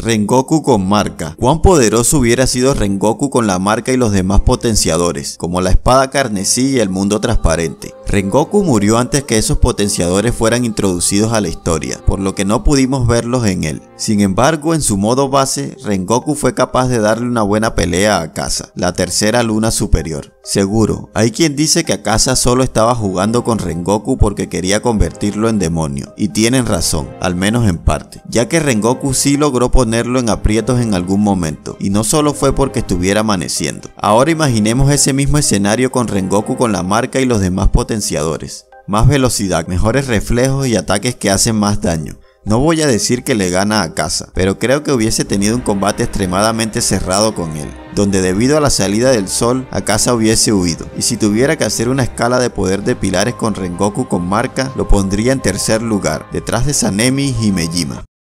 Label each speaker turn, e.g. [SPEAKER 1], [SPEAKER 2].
[SPEAKER 1] Rengoku con marca. ¿Cuán poderoso hubiera sido Rengoku con la marca y los demás potenciadores, como la espada carmesí y el mundo transparente? Rengoku murió antes que esos potenciadores fueran introducidos a la historia, por lo que no pudimos verlos en él. Sin embargo, en su modo base, Rengoku fue capaz de darle una buena pelea a Akaza, la tercera luna superior. Seguro, hay quien dice que Akaza solo estaba jugando con Rengoku porque quería convertirlo en demonio, y tienen razón, al menos en parte, ya que Rengoku sí logró ponerlo en aprietos en algún momento, y no solo fue porque estuviera amaneciendo. Ahora imaginemos ese mismo escenario con Rengoku con la marca y los demás potenciadores. Más velocidad, mejores reflejos y ataques que hacen más daño. No voy a decir que le gana a Akaza, pero creo que hubiese tenido un combate extremadamente cerrado con él, donde debido a la salida del sol, Akaza hubiese huido, y si tuviera que hacer una escala de poder de pilares con Rengoku con marca, lo pondría en tercer lugar, detrás de Sanemi y Himejima.